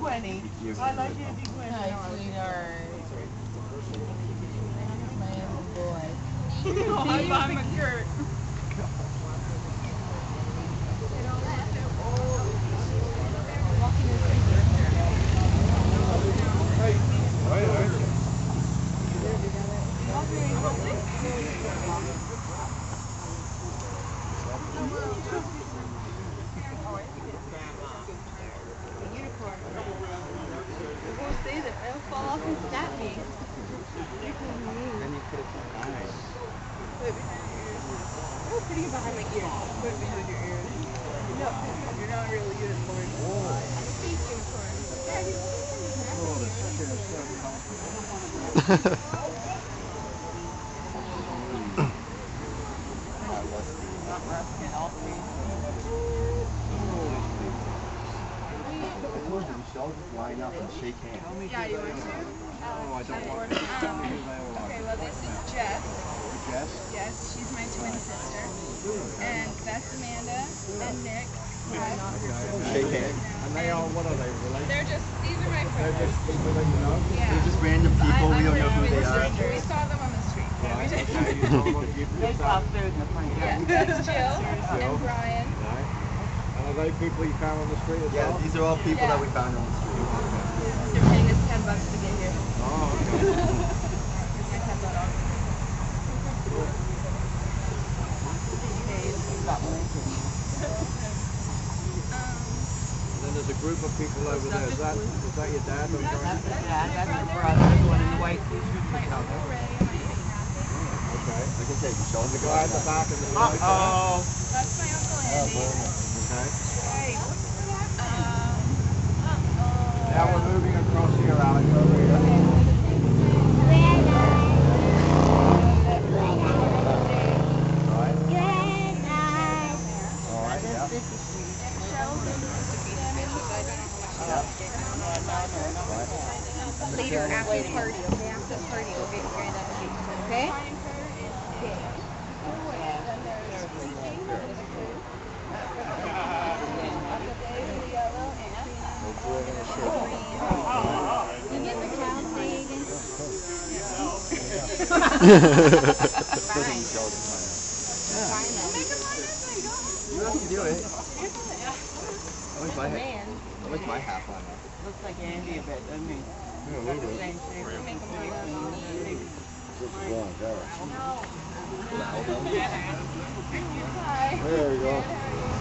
Gwenny. I like you to be Gwenny. Hi, sweetheart. My little boy. I'm a Kurt. It'll fall off and stab me. Then you put it behind. Put it behind your ears. Oh, putting it behind my ears. Put it behind your ears. No, you're not really unicorn. Fake unicorn. Oh, this chair is so Michelle, just line up and shake hands. Yeah, you want to? Oh, I don't want to. Okay, well, this is Jess. Jess? Yes, she's my twin sister. And that's Amanda and Nick. Shake hands. And they are, what are they, related? These are my They're friends. just people that you know? Yeah. They're just random people, we don't know who they are. We saw them on the street. Right, okay, you told them what to give They them. saw food in the front Yeah, yard. that's Jill and Brian. Right. And are they people you found on the street as well? Yeah, these are all people that we found on the street. They're paying us $10 to get here. Oh, okay. Here's my $10. And then there's a group of people over there. Is that your dad? Or That's the dad, that's the brother, the one in the white t-shirt. My Uncle Ray and my Aunt Kathy. Okay. I can take Michelle. The guy at the back in the Uh-oh. That's my Uncle Andy. Okay. Uh-oh. Now we're moving across here, Alex, over here. Right. All right, yeah. Later, after the party, okay? After the party, we'll get grand up and okay? You get the cow pig. You have to do it. What's my half on it? Looks like Andy a bit, doesn't he? Yeah, a little bit. Same shape. Allow them. Hi. There you go.